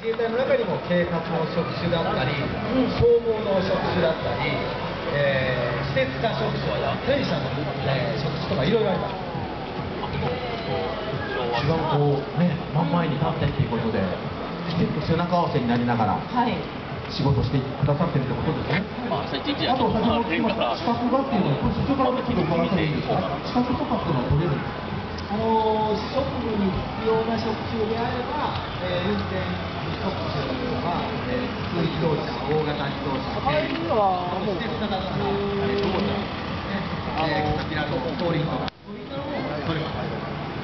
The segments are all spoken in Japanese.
自衛隊の中にも警察の職種だったり、消防の職種だったり、施設課職種、店舎の、職種とかいろいろあります。 一番こうね、真ん前に立ってっていうことで、きちんと背中合わせになりながら、仕事してくださってるってことですね。あと先ほど聞きました資格がっていうのは、これ所長からちょっと伺ってもいいですか。資格とかっていうのは取れるんですか。 職務に必要な職種であれば、運転職種とか、普通自動車、大型自動車、施設型だったら、道路ですね、こちらの通りとか、そういったのも取れます。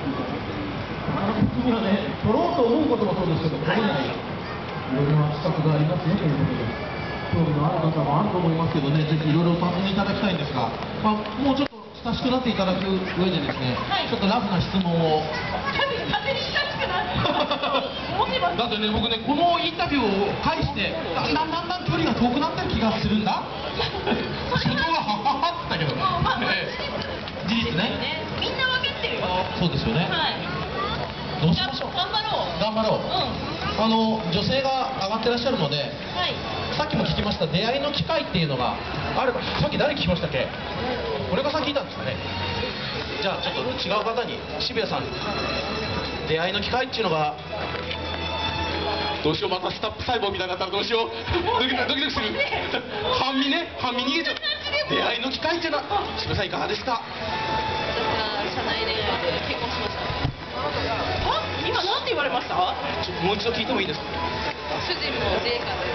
今ね、取ろうと思うこともそうですけど、取れない。いろいろな資格がありますよということで、興味のある方もあると思いますけどね、ぜひいろいろお尋ねいただきたいんですが、もうちょっと親しくなっていただく上でですね、ちょっとラフな質問を。 勝手に親しくなってだってね、僕ね、このインタビューを介して、だんだん距離が遠くなってる気がするんだ。所長がはははって言ったけど、事実ね。 みんな分かってるよ。 そうですよね。どうしましょう。 頑張ろう。 頑張ろう。女性が上がってらっしゃるので、さっきも聞きました出会いの機会っていうのがあれば、さっき誰聞きましたっけ？俺がさん聞いたんですかね。じゃあちょっと違う方に、渋谷さん、出会いの機会っていうのが、どうしよう、またスタップ細胞みたいになったらどうしよう、ドキドキする。半身ね、半身逃げちゃう。出会いの機会っていうのは、渋谷さんいかがですか？ 私は社内恋愛で結婚しました。今なんて言われました？ ちょっともう一度聞いてもいいですか？ 主人も自衛官です。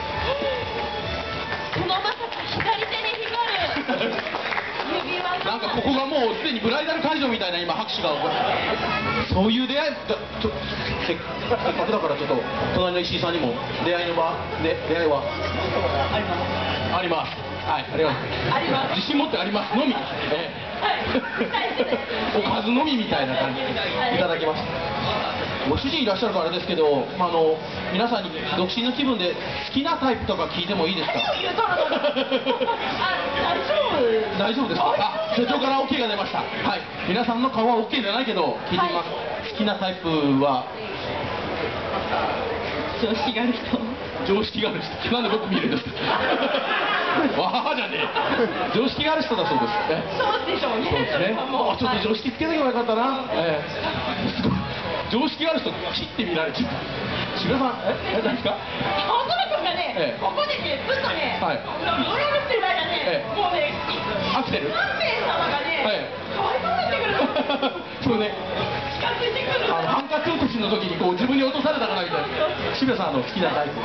このまさか左手に光る指輪なんかここがもうすでにブライダル会場みたいな今拍手が起こる。そういう出会いだ。せっかくだからちょっと隣の石井さんにも出会いの場で出会いはあります。はい、あります。自信持ってありますのみ。おかずのみみたいな感じでいただきました。ご主人いらっしゃるからあれですけど、皆さんに独身の気分で好きなタイプとか聞いてもいいですか？大丈夫ですか？所長から OK が出ました。はい、皆さんの顔は OK じゃないけど聞いてみます。好きなタイプは常識がある人。 常識がある人。なんで僕見るんですか？わーじゃねえ。常識がある人だそうです。 そうでしょうね。 そうですね。ちょっと常識つけとけばよかったな。常識がある人切ってみられちゃう。渋谷さん、何ですか？ 女の子がね、ここでね、ずっとね、ブログしてる間ね、もうね、 アクセル。 3名様がね、かわいそうになってくる。 そうね。 近づいてくる。 ハンカチ落としの時にこう自分に落とされたからみたいな。渋谷さん好きなタイプ。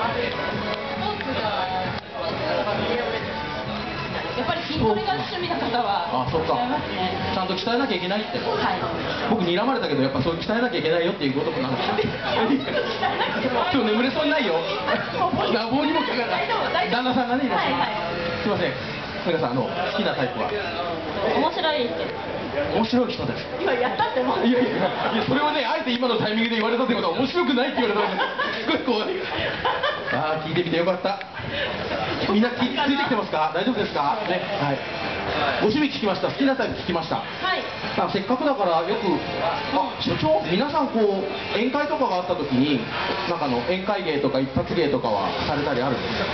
やっぱり筋トレが趣味な方はそうか。 違いますね。 ちゃんと鍛えなきゃいけないって。僕睨まれたけどやっぱそう鍛えなきゃいけないよっていうこともなんか。今日眠れそうにないよ。棒にもかからない。旦那さんがねいらっしゃいます。すいません。皆さん好きなタイプは。 面白い人。 面白い人です。 今やったってもう。 いやそれはねあえて今のタイミングで言われたってことは面白くないって言われたんです。すごい怖い。聞いてみてよかった。みんなついてきてますか？大丈夫ですか？ね、はい。ご趣味聞きました。好きなタイプ聞きました。せっかくだからよく所長皆さんこう宴会とかがあった時になんか宴会芸とか一発芸とかはされたりあるんですか？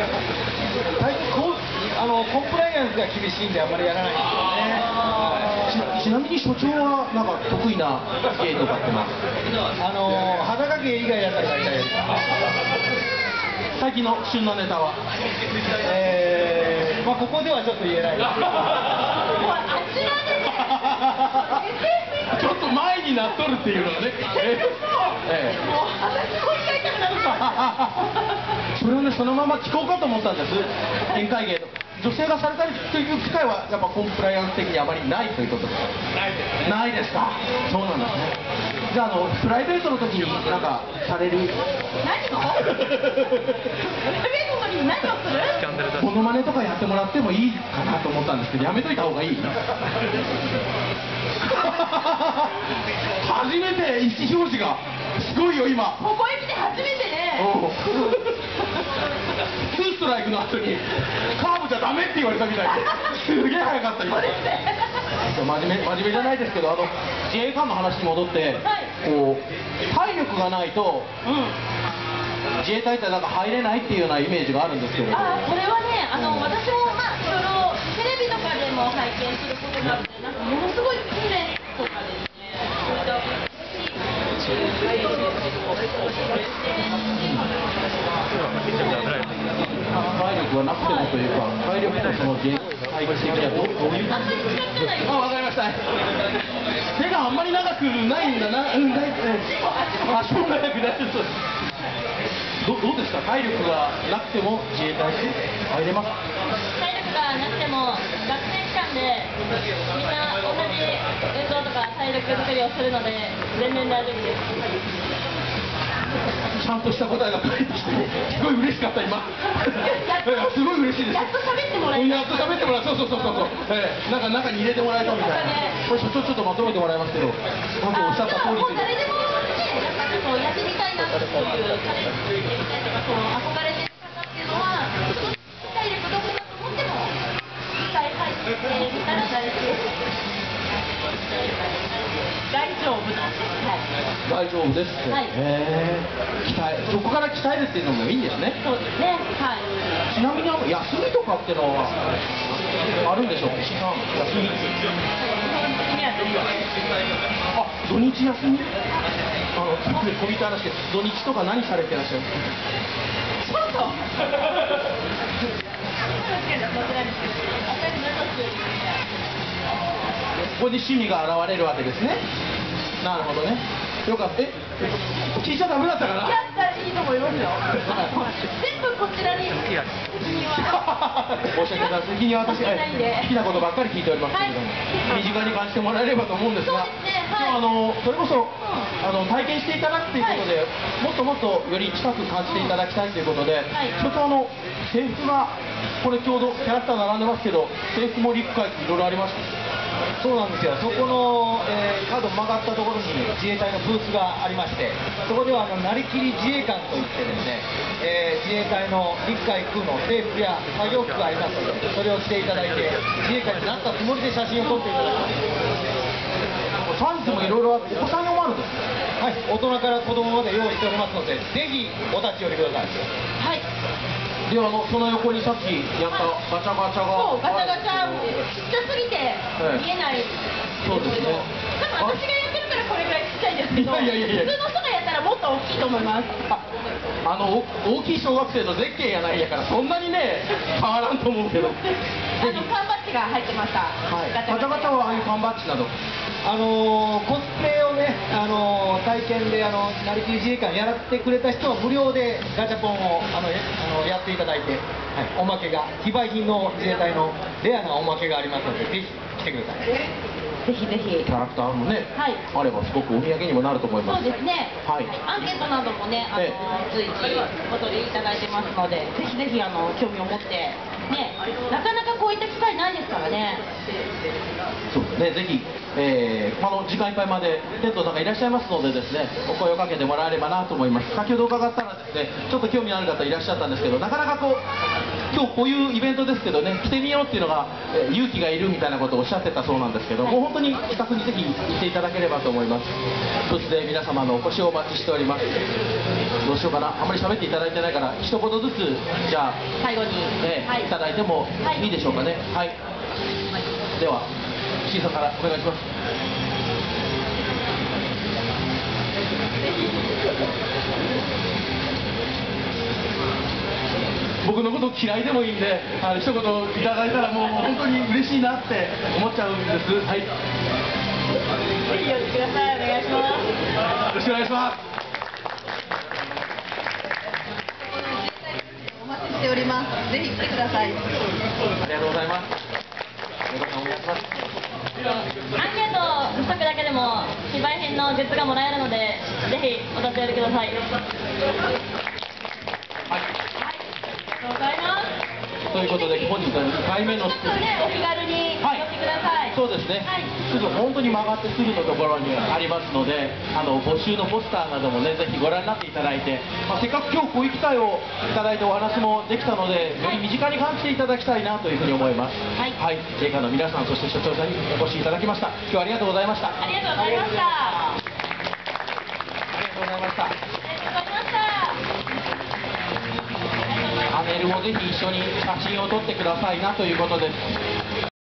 コンプライアンスが厳しいんであんまりやらないんですよね。 ちなみに所長はなんか得意な芸とかってのは裸芸以外だったら大体最近の旬なネタはここではちょっと言えないですけどちょっと前になっとるっていうのはねもう私こう言いたくなるかそれをねそのまま聞こうかと思ったんです。宴会芸と女性がされたりという機会はやっぱコンプライアンス的にあまりないということですか？ないですか？そうなんですね。じゃあプライベートの時になんかされる何をプライベートの時に何をする？ モノマネとかやってもらってもいいかなと思ったんですけどやめといた方がいい？初めて意思表示がすごいよ今。 ここへ来て初めてね。 ツーストライクの後にカーブじゃダメって言われたみたいですげえ早かった今。真面目じゃないですけど自衛官の話に戻って、こう体力がないと自衛隊ってなんか入れないっていうようなイメージがあるんですけれど。 これはね、私もまあいろいろテレビとかでも拝見することがあって、なんかものすごい訓練とかですね、そういった体力がなくてもというか、体力とその自衛隊的にはどういう感じですか？わかりました。手があんまり長くないんだな。ないですね。足も長くないです。どうですか？体力がなくても自衛隊に入れます？ 体力がなくても学生期間でみんな同じ運動とか体力作りをするので全然大丈夫です。 ちゃんとした答えが返ってきて、すごい嬉しかった今。すごい嬉しいです。 やっと喋ってもらえた。 やっと喋ってもらう。そう。なんか中に入れてもらえたみたいな。これ所長ちょっとまとめてもらいますけど、さっきおっしゃった通りで。 誰でもね、やっぱりやってみたいなっていうチャレンジしてみたいとか憧れてる方っていうのは、体力どこだと思っても一回入ってみたら大丈夫です。大丈夫です。 大丈夫ですって。そこから鍛えるっていうのもいいんですね。 そうですね。 ちなみに休みとかっていうのはあるんでしょうか？休み。土日休み？小人話で土日とか何されてらっしゃる？ ちょっと。 ここで趣味が現れるわけですね。なるほどね。よかった。聞いちゃダメだったかな？ いや、いいと思いますよ。全部こちらに。責任は。 申し訳ございません。責任は私好きなことばっかり聞いておりますけれども、身近に感じてもらえればと思うんですが、それこそ体験していただくということで、もっともっとより近く感じていただきたいということで、所長制服がこれちょうどキャラクター並んでますけど、制服もリュックいろいろあります。 そうなんですよ。そこの、角曲がったところに自衛隊のブースがありまして、そこではなりきり自衛官といってですね、自衛隊の陸海空の制服や作業服がありますので、それを着ていただいて、自衛官になったつもりで写真を撮っていただきます。 サイズもいろいろあって、お子さん用もあるんですはい、大人から子供まで用意しておりますので、ぜひお立ち寄りください。 はい。 でその横にさっきやったガチャガチャが、 そうガチャガチャちっちゃすぎて見えない。 そうですね。 多分私がやってるからこれぐらいちっちゃいんですけど、普通の人がやったらもっと大きいと思います。 大きい小学生のゼッケンやないやからそんなにね変わらんと思うけど。 缶バッジが入ってました。 ガチャガチャはああいう缶バッジなど。 コスプレをね、体験でなりきり自衛官やってくれた人は無料でガチャポンをやっていただいて、おまけが非売品の自衛隊のレアなおまけがありますので、ぜひ来てください。 ぜひぜひ。 キャラクターもね、あればすごくお土産にもなると思います。 そうですね。アンケートなどもね、随時お取りいただいてますので、ぜひぜひ興味を持ってね、なかなかこういった機会ないですからね。 そうですね。ぜひ時間いっぱいまでテントの中いらっしゃいますのでですね、お声をかけてもらえればなと思います。先ほど伺ったらですね、ちょっと興味のある方いらっしゃったんですけど、なかなか今日こういうイベントですけどね、来てみようっていうのが勇気がいるみたいなことをおっしゃってたそうなんですけど、もう本当に自宅にぜひ行っていただければと思います。そして皆様のお越しをお待ちしております。どうしようかな、あんまり喋っていただいてないから一言ずつじゃあ最後に、 いただいてもいいでしょうかね。はい、では審査からお願いします。僕のこと嫌いでもいいんで、一言いただいたらもう本当に嬉しいなって思っちゃうんです。はい。 ぜひ寄ってください。お願いします。 よろしくお願いします。 お待ちしております。ぜひ来てください。 ありがとうございます。お願いします。 アンケートしとくだけでも非売品のグッズがもらえるので、ぜひお立ち寄りください。 ということで本日は2回目のちょっとね、お気軽に寄ってください。 そうですね、すぐ本当に曲がってすぐのところにありますので、募集のポスターなどもね、ぜひご覧になっていただいて、せっかく今日こういう機会をいただいてお話もできたので、より身近に感じていただきたいなというふうに思います。はい、自衛官の皆さん、そして所長さんにお越しいただきました。今日はありがとうございました。 ありがとうございました。 ありがとうございました。 ありがとうございました。 メールをぜひ一緒に写真を撮ってくださいなということです。